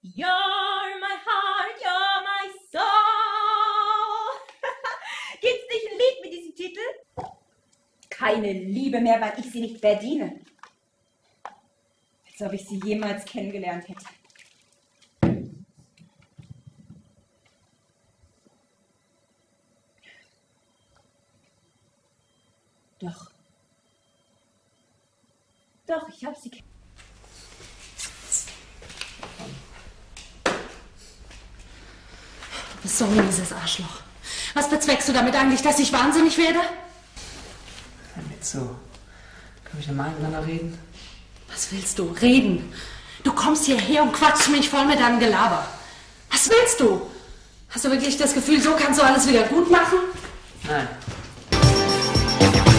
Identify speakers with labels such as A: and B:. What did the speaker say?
A: You're my heart, you're my soul. Gibt's nicht ein Lied mit diesem Titel? Keine Liebe mehr, weil ich sie nicht verdiene. Als ob ich sie jemals kennengelernt hätte. Doch. Doch, ich habe sie kennengelernt.
B: So ein mieses Arschloch. Was bezweckst du damit eigentlich, dass ich wahnsinnig werde?
C: Hör mir zu. Können wir normal miteinander reden?
B: Was willst du? Reden? Du kommst hierher und quatschst mich voll mit deinem Gelaber. Was willst du? Hast du wirklich das Gefühl, so kannst du alles wieder gut machen?
C: Nein.